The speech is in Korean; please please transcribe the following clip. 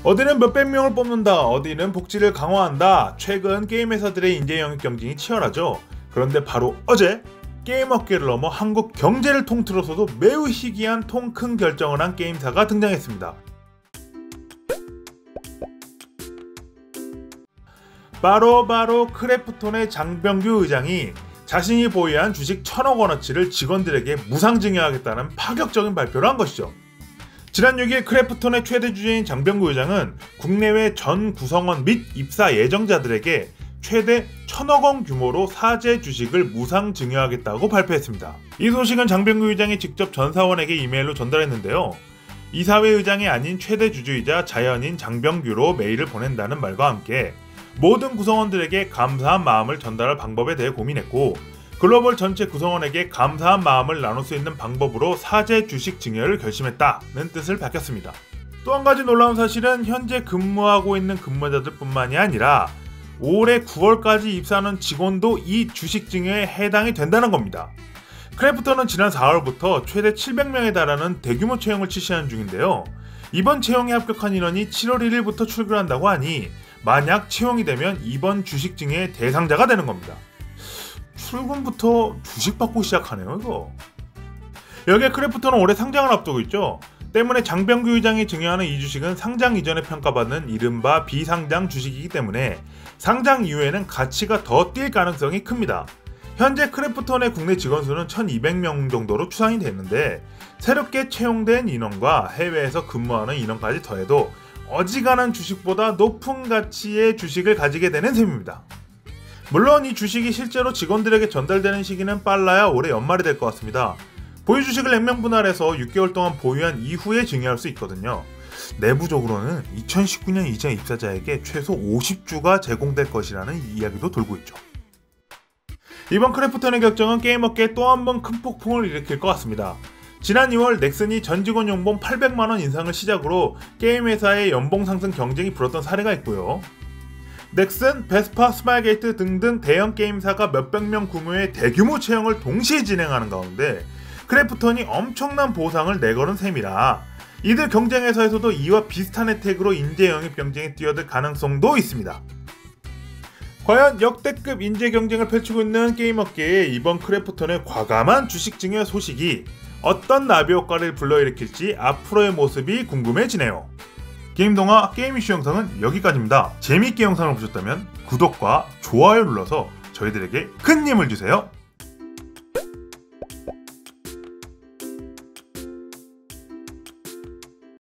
어디는 몇백 명을 뽑는다, 어디는 복지를 강화한다. 최근 게임 회사들의 인재 영입 경쟁이 치열하죠. 그런데 바로 어제 게임 업계를 넘어 한국 경제를 통틀어서도 매우 희귀한 통 큰 결정을 한 게임사가 등장했습니다. 바로 크래프톤의 장병규 의장이 자신이 보유한 주식 1,000억 원어치를 직원들에게 무상 증여하겠다는 파격적인 발표를 한 것이죠. 지난 6일 크래프톤의 최대 주주인 장병규 의장은 국내외 전 구성원 및 입사 예정자들에게 최대 1,000억 원 규모로 사제 주식을 무상 증여하겠다고 발표했습니다. 이 소식은 장병규 의장이 직접 전 사원에게 이메일로 전달했는데요. 이사회 의장이 아닌 최대 주주이자 자연인 장병규로 메일을 보낸다는 말과 함께 모든 구성원들에게 감사한 마음을 전달할 방법에 대해 고민했고, 글로벌 전체 구성원에게 감사한 마음을 나눌 수 있는 방법으로 사제 주식 증여를 결심했다는 뜻을 밝혔습니다. 또 한 가지 놀라운 사실은 현재 근무하고 있는 근무자들 뿐만이 아니라 올해 9월까지 입사하는 직원도 이 주식 증여에 해당이 된다는 겁니다. 크래프톤은 지난 4월부터 최대 700명에 달하는 대규모 채용을 실시하는 중인데요. 이번 채용에 합격한 인원이 7월 1일부터 출근한다고 하니 만약 채용이 되면 이번 주식 증여의 대상자가 되는 겁니다. 출근부터 주식 받고 시작하네요, 이거. 여기에 크래프톤은 올해 상장을 앞두고 있죠. 때문에 장병규 의장이 증여하는 이 주식은 상장 이전에 평가받는 이른바 비상장 주식이기 때문에 상장 이후에는 가치가 더 뛸 가능성이 큽니다. 현재 크래프톤의 국내 직원 수는 1,200명 정도로 추산이 됐는데, 새롭게 채용된 인원과 해외에서 근무하는 인원까지 더해도 어지간한 주식보다 높은 가치의 주식을 가지게 되는 셈입니다. 물론 이 주식이 실제로 직원들에게 전달되는 시기는 빨라야 올해 연말이 될 것 같습니다. 보유 주식을 액면 분할해서 6개월 동안 보유한 이후에 증여할 수 있거든요. 내부적으로는 2019년 이전 입사자에게 최소 50주가 제공될 것이라는 이야기도 돌고 있죠. 이번 크래프톤의 결정은 게임 업계에 또 한 번 큰 폭풍을 일으킬 것 같습니다. 지난 2월 넥슨이 전 직원 연봉 800만원 인상을 시작으로 게임 회사의 연봉 상승 경쟁이 불었던 사례가 있고요. 넥슨, 베스파, 스마일게이트 등등 대형 게임사가 몇백 명 규모의 대규모 채용을 동시에 진행하는 가운데 크래프톤이 엄청난 보상을 내걸은 셈이라 이들 경쟁회사에서도 이와 비슷한 혜택으로 인재 영입 경쟁에 뛰어들 가능성도 있습니다. 과연 역대급 인재 경쟁을 펼치고 있는 게임 업계에 이번 크래프톤의 과감한 주식 증여 소식이 어떤 나비 효과를 불러일으킬지 앞으로의 모습이 궁금해지네요. 게임동화 게임 이슈 영상은 여기까지입니다. 재미있게 영상을 보셨다면 구독과 좋아요 눌러서 저희들에게 큰 힘을 주세요.